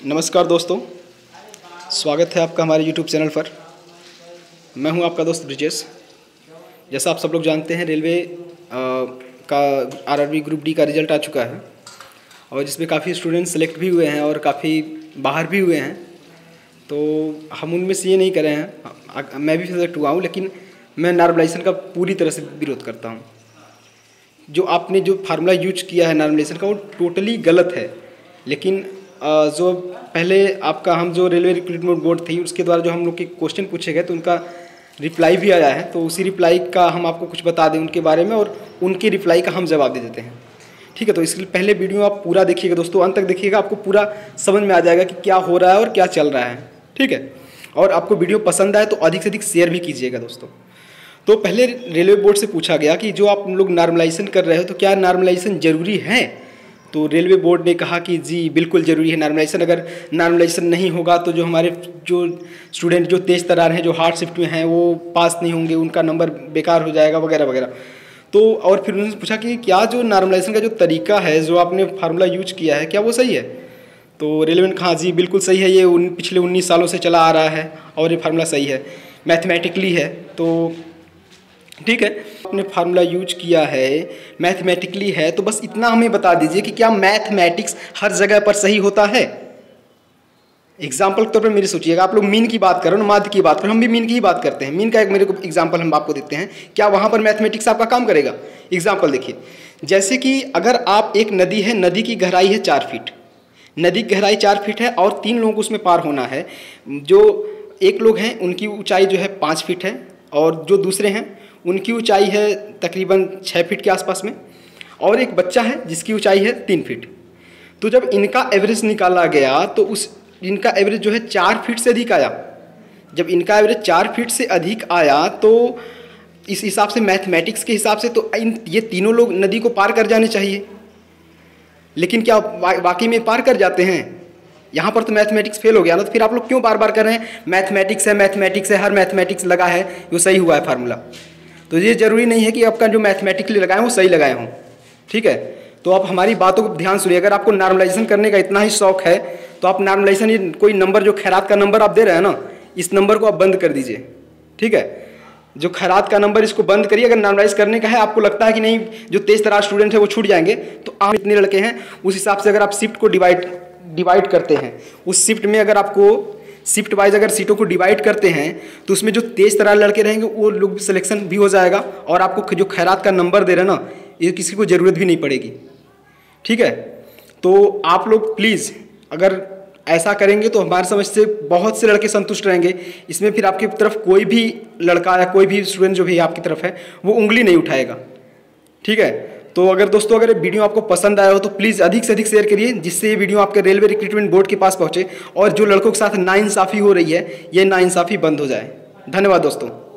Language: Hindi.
नमस्कार दोस्तों, स्वागत है आपका हमारे YouTube चैनल पर। मैं हूं आपका दोस्त ब्रिजेश। जैसा आप सब लोग जानते हैं, रेलवे का आरआरबी ग्रुप डी का रिज़ल्ट आ चुका है और जिसमें काफ़ी स्टूडेंट सेलेक्ट भी हुए हैं और काफ़ी बाहर भी हुए हैं। तो हम उनमें से ये नहीं कर रहे हैं, मैं भी सेलेक्ट हुआ हूँ, लेकिन मैं नॉर्मलाइजेशन का पूरी तरह से विरोध करता हूँ। जो आपने जो फार्मूला यूज किया है नॉर्मलाइजेशन का, वो टोटली गलत है। लेकिन जो पहले आपका हम जो रेलवे रिक्रूटमेंट बोर्ड थी उसके द्वारा जो हम लोग के क्वेश्चन पूछे गए तो उनका रिप्लाई भी आया है, तो उसी रिप्लाई का हम आपको कुछ बता दें उनके बारे में और उनके रिप्लाई का हम जवाब दे देते हैं। ठीक है, तो इसलिए पहले वीडियो आप पूरा देखिएगा दोस्तों, अंत तक देखिएगा, आपको पूरा समझ में आ जाएगा कि क्या हो रहा है और क्या चल रहा है। ठीक है, और आपको वीडियो पसंद आए तो अधिक से अधिक शेयर भी कीजिएगा दोस्तों। तो पहले रेलवे बोर्ड से पूछा गया कि जो आप लोग नॉर्मलाइजेशन कर रहे हो तो क्या नॉर्मलाइजेशन ज़रूरी है। तो रेलवे बोर्ड ने कहा कि जी बिल्कुल ज़रूरी है नॉर्मलाइजेशन। अगर नॉर्मलाइजेशन नहीं होगा तो जो हमारे जो स्टूडेंट जो तेज़ तर्रार हैं, जो हार्ड शिफ्ट में हैं, वो पास नहीं होंगे, उनका नंबर बेकार हो जाएगा वगैरह वगैरह। तो और फिर उन्होंने पूछा कि क्या जो नॉर्मलाइजेशन का जो तरीका है, जो आपने फार्मूला यूज किया है, क्या वो सही है। तो रेलवे ने कहा जी बिल्कुल सही है, ये पिछले 19 सालों से चला आ रहा है और ये फार्मूला सही है, मैथमेटिकली है। तो ठीक है, आपने फार्मूला यूज किया है, मैथमेटिकली है, तो बस इतना हमें बता दीजिए कि क्या मैथमेटिक्स हर जगह पर सही होता है। एग्जाम्पल के तौर पर मेरी सोचिएगा, आप लोग मीन की बात करो ना, माध्य की बात करो, हम भी मीन की ही बात करते हैं। मीन का एक मेरे को एग्जाम्पल हम आपको देते हैं, क्या वहाँ पर मैथमेटिक्स आपका काम करेगा। एग्जाम्पल देखिए, जैसे कि अगर आप एक नदी है, नदी की गहराई है 4 फीट, नदी की गहराई 4 फीट है और 3 लोगों को उसमें पार होना है। जो एक लोग हैं उनकी ऊंचाई जो है 5 फीट है और जो दूसरे हैं उनकी ऊंचाई है तकरीबन 6 फीट के आसपास में, और एक बच्चा है जिसकी ऊंचाई है 3 फीट। तो जब इनका एवरेज निकाला गया तो इनका एवरेज जो है 4 फीट से अधिक आया। जब इनका एवरेज 4 फीट से अधिक आया तो इस हिसाब से, मैथमेटिक्स के हिसाब से, तो ये तीनों लोग नदी को पार कर जाने चाहिए। लेकिन क्या वाकई में पार कर जाते हैं। यहाँ पर तो मैथमेटिक्स फेल हो गया ना, तो फिर आप लोग क्यों बार बार कर रहे हैं मैथमेटिक्स है, मैथमेटिक्स है, हर मैथमेटिक्स लगा है वो सही हुआ है फार्मूला। तो ये ज़रूरी नहीं है कि आपका जो मैथमेटिकली लगाए वो सही लगाए हों। ठीक है, तो आप हमारी बातों को ध्यान सुनिए। अगर आपको नॉर्मलाइजेशन करने का इतना ही शौक है तो आप नॉर्मलाइजेशन, ये कोई नंबर जो खैरात का नंबर आप दे रहे हैं ना, इस नंबर को आप बंद कर दीजिए। ठीक है, जो खैरात का नंबर, इसको बंद करिए। अगर नॉर्मलाइज करने का है, आपको लगता है कि नहीं जो तेज तर्रार स्टूडेंट है वो छूट जाएंगे, तो आप इतने लड़के हैं उस हिसाब से अगर आप शिफ्ट को डिवाइड करते हैं, उस शिफ्ट में अगर आपको शिफ्ट वाइज अगर सीटों को डिवाइड करते हैं तो उसमें जो तेज तर्रार लड़के रहेंगे वो लोग सिलेक्शन भी हो जाएगा और आपको जो खैरात का नंबर दे रहे हैं ना, ये किसी को ज़रूरत भी नहीं पड़ेगी। ठीक है, तो आप लोग प्लीज़ अगर ऐसा करेंगे तो हमारी समझ से बहुत से लड़के संतुष्ट रहेंगे। इसमें फिर आपकी तरफ कोई भी लड़का या कोई भी स्टूडेंट जो भी आपकी तरफ है वो उंगली नहीं उठाएगा। ठीक है, तो अगर दोस्तों अगर वीडियो आपको पसंद आया हो तो प्लीज़ अधिक से अधिक शेयर करिए, जिससे ये वीडियो आपके रेलवे रिक्रूटमेंट बोर्ड के पास पहुंचे और जो लड़कों के साथ नाइंसाफ़ी हो रही है ये नाइंसाफ़ी बंद हो जाए। धन्यवाद दोस्तों।